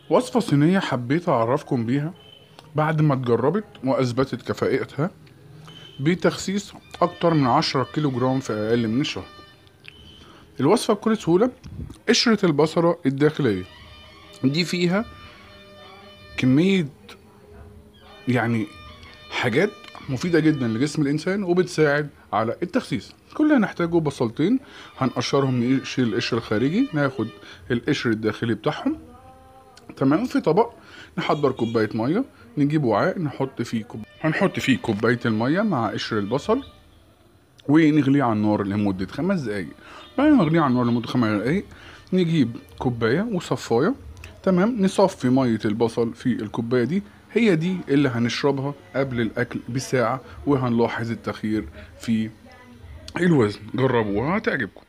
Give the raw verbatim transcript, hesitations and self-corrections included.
وصفة صينية حبيت أعرفكم بيها بعد ما اتجربت وأثبتت كفاءتها بتخسيس أكتر من عشرة كيلو جرام في أقل من شهر. الوصفة بكل سهولة: قشرة البصلة الداخلية دي فيها كمية يعني حاجات مفيدة جدا لجسم الإنسان وبتساعد على التخسيس. كل اللي هنحتاجه بصلتين، هنقشرهم، نشيل القشر الخارجي، ناخد القشر الداخلي بتاعهم. تمام. في طبق نحضر كوباية مية، نجيب وعاء نحط فيه كوب... هنحط فيه كوباية المية مع قشر البصل ونغليه على النار لمدة خمس دقايق. بعد ما نغليه على النار لمدة خمس دقايق نجيب كوباية وصفاية. تمام. نصفي مية البصل في الكوباية دي، هي دي اللي هنشربها قبل الأكل بساعة، وهنلاحظ التغيير في الوزن. جربوها هتعجبكم.